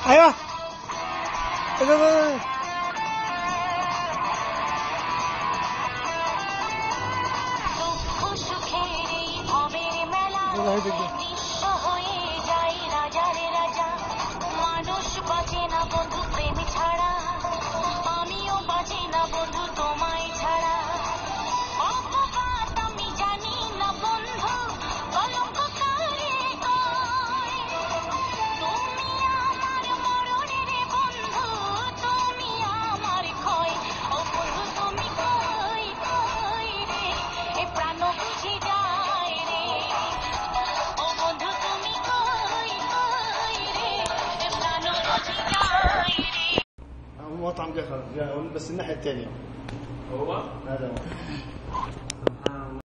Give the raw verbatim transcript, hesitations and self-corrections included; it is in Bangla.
ايوه ايوه মানুষ বাঁচে না বন্ধু প্রেম ছাড়া, আমিও বাঁচি না বন্ধু তোমায় ছাড়া। অপবাদ আমি জানি না বন্ধু, কলঙ্ক কারে কয়। তুমি আমার মরণের বন্ধু, তুমি আমার ক্ষয়। ও বন্ধু তুমি কই কই রে, এ প্রাণ বুঝি যায় রে। ও বন্ধু তুমি কই কই রে, এ প্রাণ বুঝি যায় রে। مطعم جفر بس الناحية الثانية. هو هذا هو.